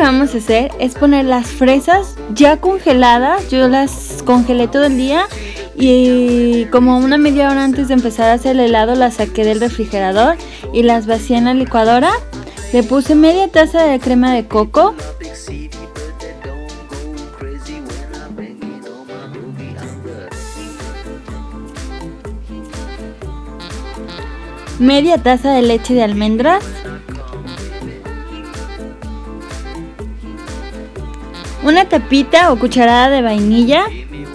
vamos a hacer es poner las fresas ya congeladas. Yo las congelé todo el día y como una media hora antes de empezar a hacer el helado las saqué del refrigerador y las vacié en la licuadora. Le puse media taza de crema de coco, media taza de leche de almendras, una tapita o cucharada de vainilla,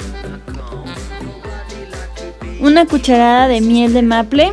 una cucharada de miel de maple,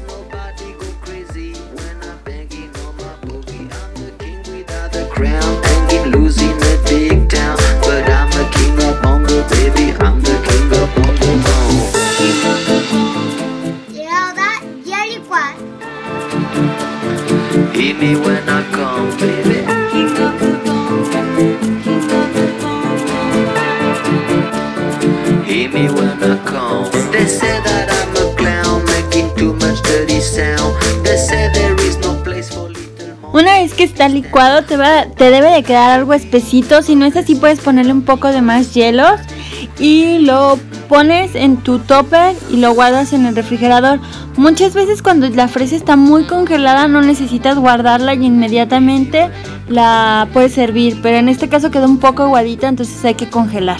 Una vez que está licuado te debe de quedar algo espesito. Si no es así, puedes ponerle un poco de más hielos y lo pones en tu topper y lo guardas en el refrigerador. Muchas veces cuando la fresa está muy congelada no necesitas guardarla y inmediatamente la puedes servir, pero en este caso quedó un poco aguadita, entonces hay que congelar.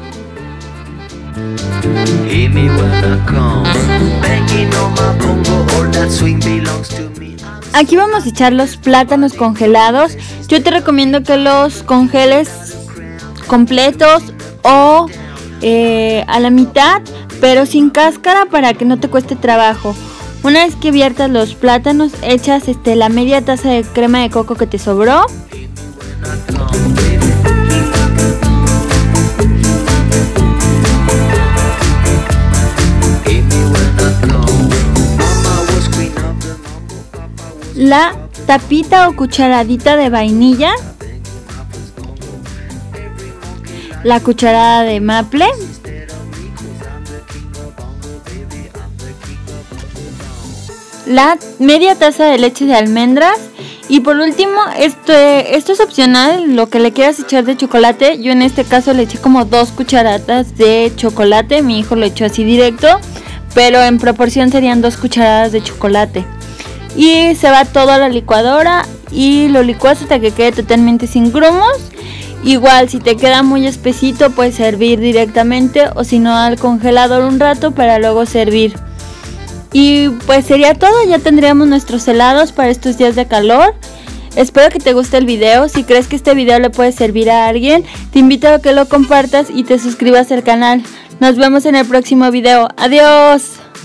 Aquí vamos a echar los plátanos congelados. Yo te recomiendo que los congeles completos o a la mitad, pero sin cáscara para que no te cueste trabajo. Una vez que viertas los plátanos, echas la media taza de crema de coco que te sobró. La tapita o cucharadita de vainilla, la cucharada de maple, la media taza de leche de almendras y por último, esto es opcional, lo que le quieras echar de chocolate. Yo en este caso le eché como 2 cucharadas de chocolate, mi hijo lo echó así directo, pero en proporción serían 2 cucharadas de chocolate. Y se va todo a la licuadora y lo licuas hasta que quede totalmente sin grumos. Igual si te queda muy espesito puedes servir directamente o si no al congelador un rato para luego servir. Y pues sería todo, ya tendríamos nuestros helados para estos días de calor. Espero que te guste el video. Si crees que este video le puede servir a alguien, te invito a que lo compartas y te suscribas al canal. Nos vemos en el próximo video. ¡Adiós!